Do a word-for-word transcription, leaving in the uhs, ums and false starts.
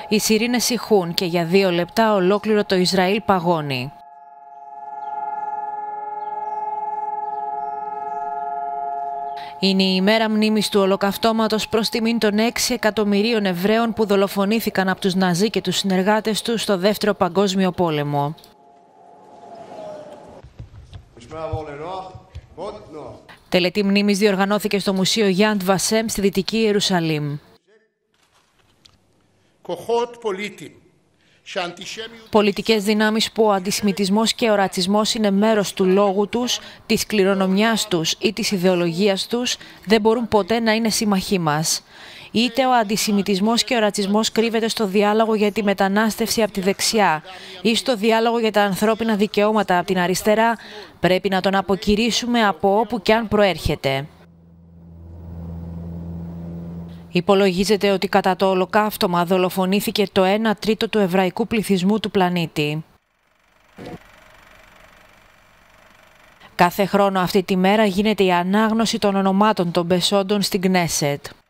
Οι σιρήνες ηχούν και για δύο λεπτά ολόκληρο το Ισραήλ παγώνει. Είναι η ημέρα μνήμης του ολοκαυτώματος προς τιμήν των έξι εκατομμυρίων Εβραίων που δολοφονήθηκαν από τους Ναζί και τους συνεργάτες τους στο Δεύτερο Παγκόσμιο Πόλεμο. Τελετή μνήμης διοργανώθηκε στο Μουσείο Γιάντ Βασέμ στη Δυτική Ιερουσαλήμ. Πολιτικές δυνάμεις που ο αντισημιτισμός και ο ρατσισμός είναι μέρος του λόγου τους, της κληρονομιάς τους ή της ιδεολογίας τους, δεν μπορούν ποτέ να είναι σύμμαχοί μας. Είτε ο αντισημιτισμός και ο ρατσισμός κρύβεται στο διάλογο για τη μετανάστευση από τη δεξιά ή στο διάλογο για τα ανθρώπινα δικαιώματα από την αριστερά, πρέπει να τον αποκηρύσουμε από όπου και αν προέρχεται. Υπολογίζεται ότι κατά το ολοκαύτωμα δολοφονήθηκε το ένα τρίτο του εβραϊκού πληθυσμού του πλανήτη. Κάθε χρόνο αυτή τη μέρα γίνεται η ανάγνωση των ονομάτων των πεσόντων στην Κνέσετ.